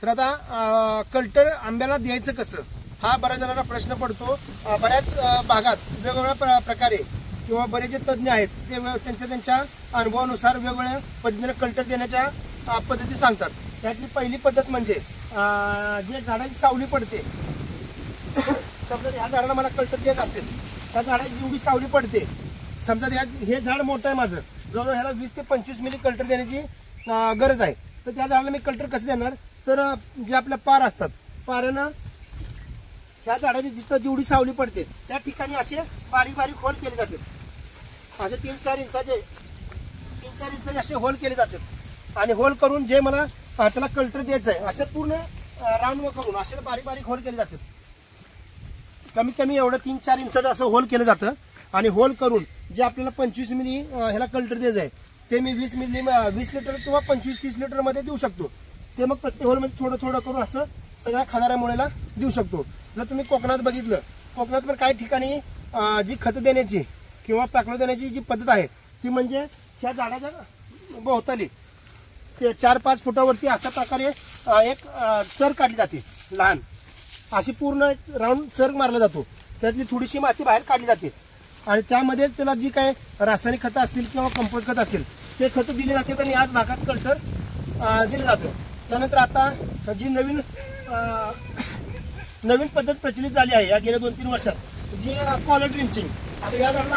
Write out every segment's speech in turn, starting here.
तर आता कल्टर आंब्याला द्यायचं कसं हा बऱ्याच जणांना प्रश्न पडतो। बऱ्याच भागात वेगवेगळ्या प्रकारे किंवा बरेच जे तज्ञ आहेत ते त्यांच्या अनुभवानुसार वेगवेगळ्या पद्धतीने कल्टर देण्याच्या पद्धती सांगतात। त्यातली पहिली पद्धत म्हणजे जे झाडाची सावली पडते, समजा ह्या झाडाला मला कल्टर द्यायचं असेल, त्या झाडाची जेवढी सावली पडते, समजा हे झाड मोठं आहे माझं, जवळजवळ ह्याला 20 ते 25 मिली कल्टर देण्याची गरज आहे, तर त्या झाडाला मी कल्टर कसं देणार, तर जे आपल्या पार असतात, पाऱ्यानं त्या झाडाची जिथं जेवढी सावली पडते त्या ठिकाणी असे बारीक बारीक होल केले जातात। असे 3-4 इंचाचे असे होल केले जातात आणि होल करून जे मला त्याला कल्टर द्यायचं आहे असे पूर्ण राऊंड करून असे बारीक बारीक होल केले जातात। कमीत कमी एवढं 3-4 इंचाचं असं होल केलं जातं आणि होल करून जे आपल्याला 25 मिली ह्याला कल्टर द्यायचं आहे ते मी 20 लिटर किंवा 25-30 लिटर मध्ये देऊ शकतो। ते मग प्रत्येक होलमध्ये थोडं थोडं करून असं सगळ्या खाणाऱ्या मुळेला देऊ शकतो। जर तुम्ही कोकणात बघितलं, कोकणात पण काही ठिकाणी जी खतं देण्याची किंवा पॅकलो देण्याची जी पद्धत आहे ती म्हणजे ह्या झाडाच्या भोवताली ते 4-5 फुटावरती अशा प्रकारे एक चर काढली जाते, लहान अशी पूर्ण राऊंड चर मारला जातो, त्यातली थोडीशी माती बाहेर काढली जाते आणि त्यामध्ये त्याला जी काही रासायनिक खतं असतील किंवा कंपोस्ट खत असतील ते खतं दिले जातात आणि याच भागात कल्टर दिलं जातं। त्यानंतर आता जी नवीन पद्धत प्रचलित झाली आहे या गेल्या 2-3 वर्षात, जी कॉलर ड्रिंचिंग। आता या झाडाला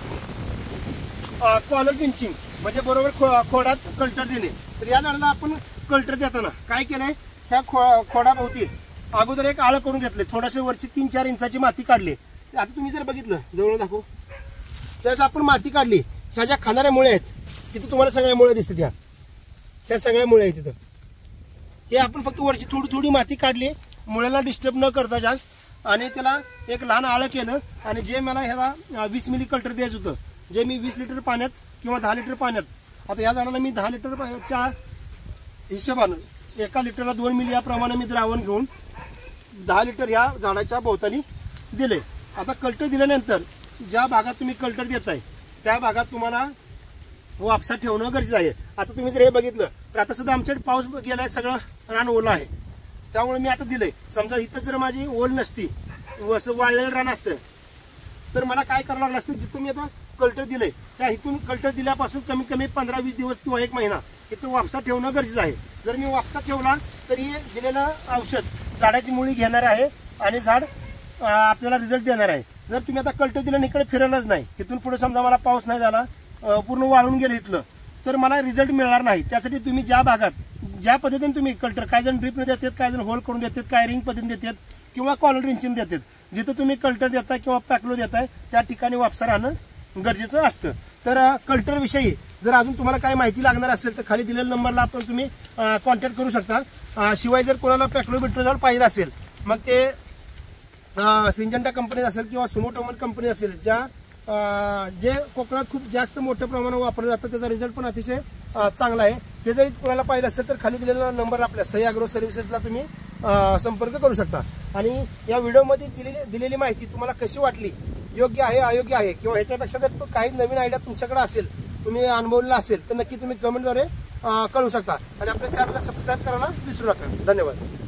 आपल्याला कॉलर ड्रिंचिंग म्हणजे बरोबर खोडात कल्टर देणे। तर या झाडाला आपण कल्टर देताना काय केलंय, त्या खोडाभोवती अगोदर एक आळं करून घेतले, थोडेसे वरची 3-4 इंचाची माती काढली। आता तुम्ही जर बघितलं, जवळ दाखवू, त्यावेळेस आपण माती काढली, ह्या ज्या खाणाऱ्या मुळे आहेत तिथे तुम्हाला सगळ्या मुळे दिसतात, ह्या सगळ्या मुळे आहेत तिथं। हे आपण फक्त वरची थोडी थोडी माती काढली, मुळ्याला डिस्टर्ब न करता जास्त, आणि त्याला एक लहान आळं केलं आणि जे मला ह्याला 20 मिली कल्टर द्यायचं होतं, जे मी 20 लिटर पाण्यात किंवा 10 लिटर पाण्यात, आता या झाडाला मी 10 लिटरच्या हिशोबानं 1 लिटरला 2 मिली याप्रमाणे मी द्रावण घेऊन 10 लिटर या झाडाच्या भोवताली दिले। आता कल्टर दिल्यानंतर ज्या भागात तुम्ही कल्टर देताय त्या भागात तुम्हाला वापसा ठेवणं गरजेचं आहे। आता तुम्ही जर हे बघितलं तर आता सुद्धा आमच्याकडे पाऊस गेलाय, सगळं रान ओलं आहे, त्यामुळे मी आता दिलंय। समजा इथं जर माझी ओल नसती, असं वाळलेलं रान असतं, तर मला काय करावं लागलं असतं, जिथं मी आता कल्टर दिलंय त्या इथून कल्टर दिल्यापासून कमीत कमी 15-20 दिवस किंवा 1 महिना इथं वापसा ठेवणं गरजेचं आहे। जर मी वापसा ठेवला तर हे दिलेलं औषध झाडाची मुळी घेणार आहे आणि झाड आपल्याला रिझल्ट देणार आहे। जर तुम्ही आता कल्टर दिलं इकडे फिरलंच नाही, इथून पुढे समजा मला पाऊस नाही झाला, पूर्ण वाळून गेलं इथलं, तर मला रिझल्ट मिळणार नाही। त्यासाठी तुम्ही ज्या भागात ज्या पद्धतीने तुम्ही कल्टर, काय जण ड्रिपने देतात, काय जण होल करून देतात, काय रिंग पद्धतीने देतात किंवा कॉलर ड्रिंचिंग देतात, जिथं तुम्ही कल्टर देताय किंवा पॅकलो देताय त्या ठिकाणी वापसा राहणं गरजेचं असतं। तर कल्टर विषयी जर अजून तुम्हाला काही माहिती लागणार असेल तर खाली दिलेल्या नंबरला आपण तुम्ही कॉन्टॅक्ट करू शकता। शिवाय जर कोणाला पॅकलो बिट्रोजॉल पाहिजे असेल, मग ते सिंजंटा कंपनी असेल किंवा सुमोटोमन कंपनी असेल, जे कोकणात खूप जास्त मोठ्या प्रमाणात वापरलं जातं, त्याचा रिझल्ट पण अतिशय चांगला आहे। ते जरी कोणाला पाहिजे असेल तर खाली दिलेला नंबर आपल्या सई ॲग्रो सर्व्हिसेसला तुम्ही संपर्क करू शकता। आणि या व्हिडिओमध्ये दिलेली माहिती तुम्हाला कशी वाटली, योग्य आहे अयोग्य आहे, किंवा ह्याच्यापेक्षा जर काही नवीन आयडिया तुमच्याकडे असेल, तुम्ही अनुभवलेला असेल, तर नक्की तुम्ही कमेंटद्वारे कळू शकता आणि आपल्या चॅनलला सबस्क्राईब करायला विसरू नका। धन्यवाद।